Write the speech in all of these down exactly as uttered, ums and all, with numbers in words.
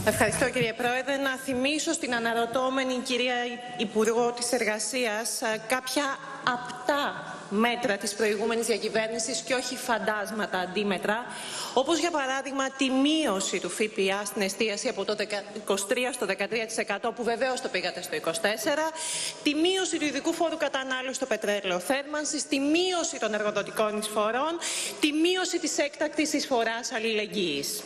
Ευχαριστώ, κύριε Πρόεδρε. Να θυμίσω στην αναρωτώμενη κυρία Υπουργό της Εργασίας κάποια απτά μέτρα της προηγούμενης διακυβέρνησης και όχι φαντάσματα αντίμετρα, όπως για παράδειγμα τη μείωση του ΦΠΑ στην εστίαση από το είκοσι τρία στο δεκατρία τοις εκατό, που βεβαίως το πήγατε στο είκοσι τέσσερα, τη μείωση του ειδικού φόρου κατανάλωσης στο πετρέλαιο θέρμανσης, τη μείωση των εργοδοτικών εισφορών, τη μείωση της έκτακτης εισφοράς αλληλεγγύης.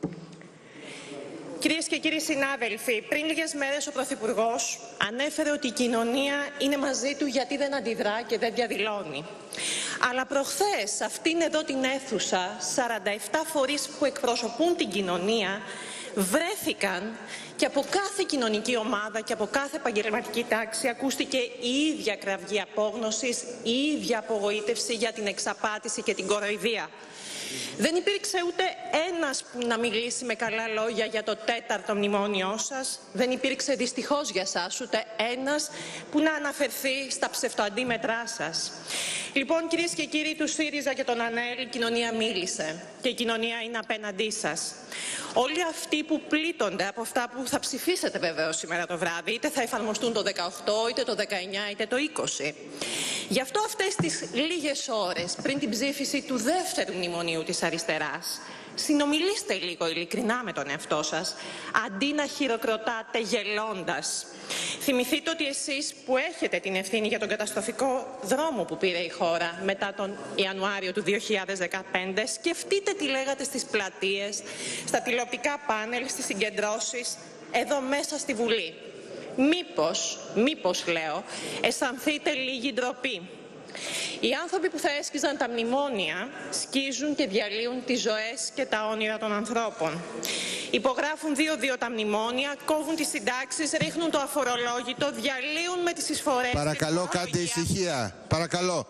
Κυρίες και κύριοι συνάδελφοι, πριν λίγες μέρες ο Πρωθυπουργός ανέφερε ότι η κοινωνία είναι μαζί του γιατί δεν αντιδρά και δεν διαδηλώνει. Αλλά προχθές, σε αυτήν εδώ την αίθουσα, σαράντα επτά φορείς που εκπροσωπούν την κοινωνία βρέθηκαν και από κάθε κοινωνική ομάδα και από κάθε επαγγελματική τάξη ακούστηκε η ίδια κραυγή απόγνωσης, η ίδια απογοήτευση για την εξαπάτηση και την κοροϊδία. Δεν υπήρξε ούτε ένας που να μιλήσει με καλά λόγια για το τέταρτο μνημόνιό σας. Δεν υπήρξε δυστυχώς για σας ούτε ένας που να αναφερθεί στα ψευτοαντίμετρά σας. Λοιπόν, κυρίες και κύριοι του ΣΥΡΙΖΑ και των ΑΝΕΛ, η κοινωνία μίλησε και η κοινωνία είναι απέναντί σας. Όλοι αυτοί που πλήττονται από αυτά που θα ψηφίσετε βεβαίως σήμερα το βράδυ, είτε θα εφαρμοστούν το δεκαοκτώ, είτε το δεκαεννιά, είτε το είκοσι. Γι' αυτό αυτές τις λίγες ώρες πριν την ψήφιση του δεύτερου μνημονίου της αριστεράς, συνομιλήστε λίγο ειλικρινά με τον εαυτό σας, αντί να χειροκροτάτε γελώντας. Θυμηθείτε ότι εσείς που έχετε την ευθύνη για τον καταστροφικό δρόμο που πήρε η χώρα μετά τον Ιανουάριο του δύο χιλιάδες δεκαπέντε, σκεφτείτε τι λέγατε στις πλατείες, στα τηλεοπτικά πάνελ, στις συγκεντρώσεις, εδώ μέσα στη Βουλή. Μήπως, μήπως λέω, αισθανθείτε λίγη ντροπή. Οι άνθρωποι που θα έσκυζαν τα μνημόνια σκίζουν και διαλύουν τις ζωές και τα όνειρα των ανθρώπων. Υπογράφουν δύο-δύο τα μνημόνια, κόβουν τις συντάξεις, ρίχνουν το αφορολόγητο, διαλύουν με τις εισφορές. Παρακαλώ, κάντε ησυχία. Παρακαλώ.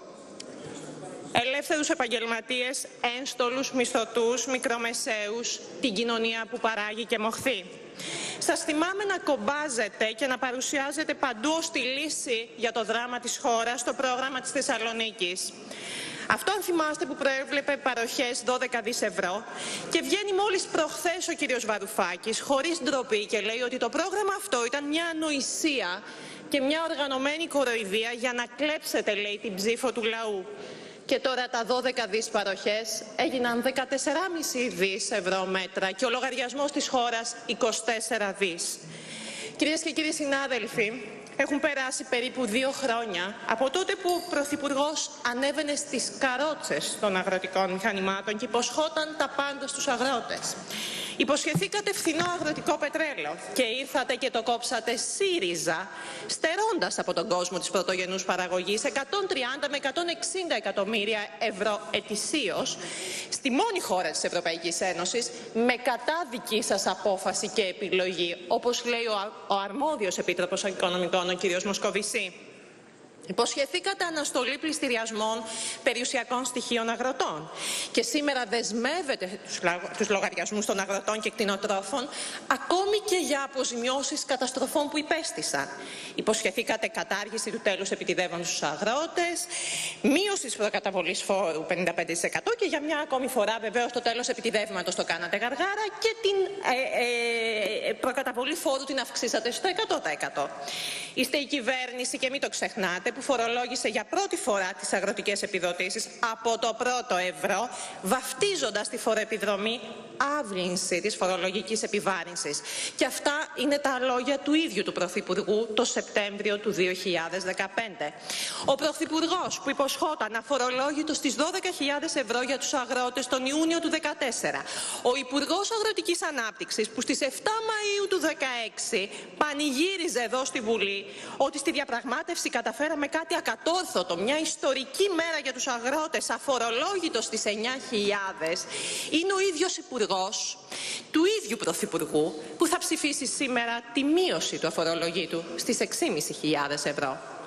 Ελεύθερους επαγγελματίες, ένστολους, μισθωτούς, μικρομεσαίους, την κοινωνία που παράγει και μοχθεί. Σας θυμάμαι να κομπάζετε και να παρουσιάζετε παντού ως τη λύση για το δράμα της χώρας στο πρόγραμμα της Θεσσαλονίκης. Αυτό, αν θυμάστε, που προέβλεπε παροχές δώδεκα δις ευρώ και βγαίνει μόλις προχθές ο κύριος Βαρουφάκης χωρίς ντροπή και λέει ότι το πρόγραμμα αυτό ήταν μια ανοησία και μια οργανωμένη κοροϊδία για να κλέψετε, λέει, την ψήφο του λαού. Και τώρα τα δώδεκα δις παροχές έγιναν δεκατέσσερα κόμμα πέντε δις ευρώ μέτρα και ο λογαριασμός της χώρας είκοσι τέσσερα δις. Κυρίες και κύριοι συνάδελφοι, έχουν περάσει περίπου δύο χρόνια από τότε που ο Πρωθυπουργός ανέβαινε στις καρότσες των αγροτικών μηχανημάτων και υποσχόταν τα πάντα στους αγρότες. Υποσχεθήκατε φθηνό αγροτικό πετρέλαιο και ήρθατε και το κόψατε ΣΥΡΙΖΑ, στερώντας από τον κόσμο της πρωτογενούς παραγωγής εκατόν τριάντα με εκατόν εξήντα εκατομμύρια ευρώ ετησίως, στη μόνη χώρα της Ευρωπαϊκής Ένωσης, με κατάδική σας απόφαση και επιλογή, όπως λέει ο, ο αρμόδιος Επίτροπος Οικονομικών, ο κ. Μοσκοβισή. Υποσχεθήκατε αναστολή πληστηριασμών περιουσιακών στοιχείων αγροτών και σήμερα δεσμεύετε τους, τους λογαριασμούς των αγροτών και κτηνοτρόφων ακόμη και για αποζημιώσεις καταστροφών που υπέστησαν. Υποσχεθήκατε κατάργηση του τέλους επιτηδεύοντος στους αγρότες, μείωση της προκαταβολής φόρου πενήντα πέντε τοις εκατό και για μια ακόμη φορά βεβαίως το τέλος επιτηδεύματος το κάνατε γαργάρα και την ε, ε, προκαταβολή φόρου την αυξήσατε στο εκατό τοις εκατό. Είστε η κυβέρνηση, και μην το ξεχνάτε, που φορολόγησε για πρώτη φορά τις αγροτικές επιδοτήσεις από το πρώτο ευρώ, βαφτίζοντας τη φοροεπιδρομή άβλυνση της φορολογικής επιβάρυνσης. Και αυτά είναι τα λόγια του ίδιου του Πρωθυπουργού το Σεπτέμβριο του δύο χιλιάδες δεκαπέντε. Ο Πρωθυπουργός που υποσχόταν αφορολόγητο στις δώδεκα χιλιάδες ευρώ για τους αγρότες τον Ιούνιο του δύο χιλιάδες δεκατέσσερα. Ο Υπουργός Αγροτικής Ανάπτυξης που στις επτά Μαΐου του δύο χιλιάδες δεκαέξι πανηγύριζε εδώ στη Βουλή ότι στη διαπραγμάτευση καταφέραμε κάτι ακατόρθωτο, μια ιστορική μέρα για τους αγρότες, αφορολόγητο στις εννιά χιλιάδες, είναι ο ίδιος Υπουργός του ίδιου Πρωθυπουργού που θα ψηφίσει σήμερα τη μείωση του αφορολογήτου στις έξι χιλιάδες πεντακόσια ευρώ.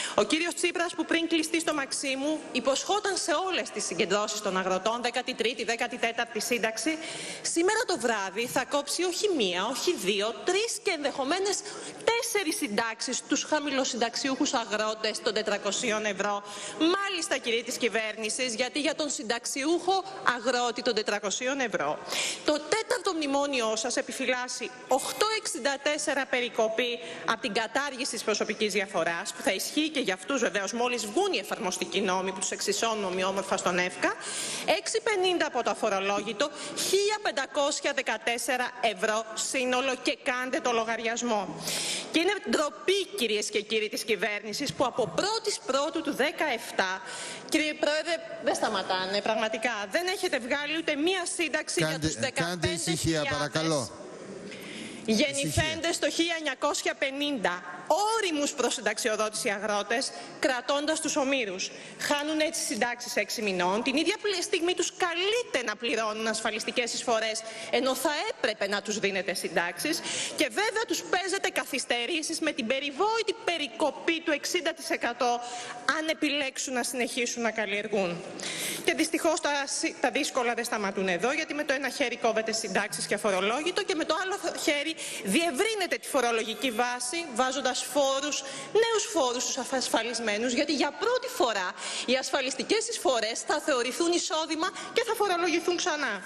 Ο κύριος Τσίπρας, που πριν κλειστεί στο Μαξίμου υποσχόταν σε όλες τις συγκεντρώσεις των αγροτών, δέκατη τρίτη, δέκατη τέταρτη σύνταξη, σήμερα το βράδυ θα κόψει όχι μία, όχι δύο, τρεις και ενδεχομένες τέσσερις συντάξεις στους χαμηλοσυνταξιούχους αγρότες των τετρακοσίων ευρώ. Μάλιστα, κύριε της κυβέρνησης, γιατί για τον συνταξιούχο αγρότη των τετρακοσίων ευρώ το τέταρτο μνημόνιό σας επιφυλάσσει οκτώ κόμμα εξήντα τέσσερα περικοπή από την κατάργηση της προσωπικής διαφοράς, που θα ισχύει και για αυτούς βεβαίως μόλις βγουν οι εφαρμοστικοί νόμοι που τους εξισώνουν ομοιόμορφα στον ΕΦΚΑ, έξι κόμμα πενήντα από το αφορολόγητο, χίλια πεντακόσια δεκατέσσερα ευρώ σύνολο, και κάντε το λογαριασμό. Και είναι ντροπή, κυρίες και κύριοι της κυβέρνησης, που από πρώτη Πρώτου του δεκαεπτά, κύριε Πρόεδρε, δεν σταματάνε πραγματικά, δεν έχετε βγάλει ούτε μία σύνταξη κάντε, για τους δεκαπέντε χιλιάδες γεννηθέντες το χίλια εννιακόσια πενήντα, όριμους προς συνταξιοδότηση αγρότες, κρατώντας τους ομήρους. Χάνουν έτσι συντάξεις έξι μηνών, την ίδια στιγμή τους καλείται να πληρώνουν ασφαλιστικές εισφορές, ενώ θα έπρεπε να τους δίνετε συντάξεις, και βέβαια τους παίζετε καθυστερήσεις με την περιβόητη περικοπή του εξήντα τοις εκατό αν επιλέξουν να συνεχίσουν να καλλιεργούν. Και δυστυχώς τα, τα δύσκολα δεν σταματούν εδώ, γιατί με το ένα χέρι κόβετε συντάξεις και αφορολόγητο και με το άλλο χέρι διευρύνετε τη φορολογική βάση, βάζοντας φόρους, νέους φόρους στους ασφαλισμένους, γιατί για πρώτη φορά οι ασφαλιστικές εισφορές θα θεωρηθούν εισόδημα και θα φορολογηθούν ξανά.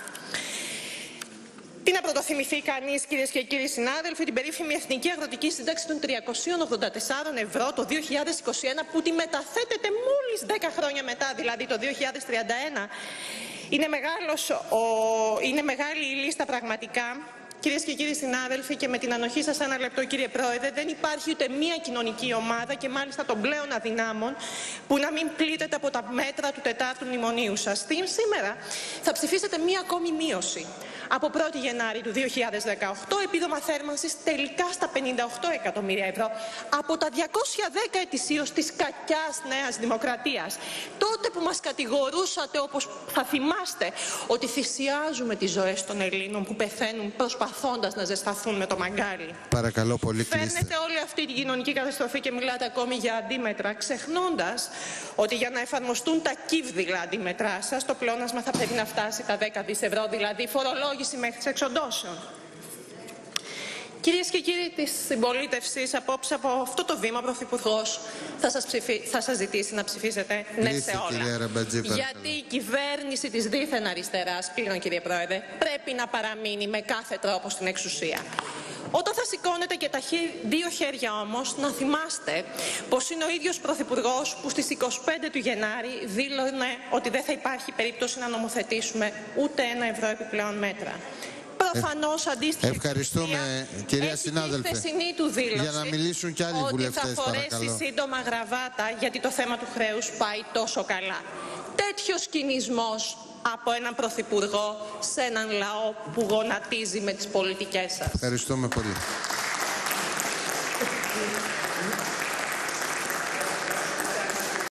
Τι να πρωτοθυμηθεί κανείς, κυρίες και κύριοι συνάδελφοι, την περίφημη Εθνική Αγροτική Σύνταξη των τριακοσίων ογδόντα τεσσάρων ευρώ το δύο χιλιάδες είκοσι ένα, που τη μεταθέτεται μόλις δέκα χρόνια μετά, δηλαδή το δύο χιλιάδες τριάντα ένα. Είναι, μεγάλος, ο... είναι μεγάλη η λίστα πραγματικά. Κυρίες και κύριοι συνάδελφοι, και με την ανοχή σας ένα λεπτό, κύριε Πρόεδρε, δεν υπάρχει ούτε μία κοινωνική ομάδα, και μάλιστα των πλέον αδυνάμων, που να μην πλήττεται από τα μέτρα του τετάρτου μνημονίου σας. Σήμερα θα ψηφίσετε μία ακόμη μείωση. Από πρώτη Γενάρη του δύο χιλιάδες δεκαοκτώ, επίδομα θέρμανσης τελικά στα πενήντα οκτώ εκατομμύρια ευρώ, από τα διακόσια δέκα ετησίως της κακιάς Νέας Δημοκρατίας. Τότε που μας κατηγορούσατε, όπως θα θυμάστε, ότι θυσιάζουμε τις ζωές των Ελλήνων που πεθαίνουν προσπαθώντας να ζεσταθούν με το μαγκάλι. Παρακαλώ πολύ, κλείστε. Φέρνετε όλη αυτή την κοινωνική καταστροφή και μιλάτε ακόμη για αντίμετρα, ξεχνώντας ότι για να εφαρμοστούν τα κύβδηλα αντίμετρά σας, το πλεόνασμα θα πρέπει να φτάσει τα δέκα δισεκατομμύρια ευρώ, δηλαδή φορολόγηση μέχρι εξοντώσεων. Κυρίες και κύριοι της συμπολίτευσης, απόψε από αυτό το βήμα ο Πρωθυπουργός θα σας, ψηφί... θα σας ζητήσει να ψηφίσετε ναι σε όλα. Ραμπατζή, γιατί η κυβέρνηση της δίθεν αριστεράς, πλέον κύριε Πρόεδρε, πρέπει να παραμείνει με κάθε τρόπο στην εξουσία. Όταν θα σηκώνετε και τα δύο χέρια όμως, να θυμάστε πως είναι ο ίδιος Πρωθυπουργός που στις είκοσι πέντε του Γενάρη δήλωνε ότι δεν θα υπάρχει περίπτωση να νομοθετήσουμε ούτε ένα ευρώ επιπλέον μέτρα. Προφανώς αντίστοιχα. Ευχαριστούμε, κυρία συνάδελφε. Του δήλωση, για να μιλήσουν κι άλλοι βουλευτές, ότι θα φορέσει παρακαλώ. σύντομα γραβάτα, γιατί το θέμα του χρέους πάει τόσο καλά. Τέτοιος κινησμός από έναν Πρωθυπουργό σε έναν λαό που γονατίζει με τις πολιτικές σας. Ευχαριστούμε πολύ.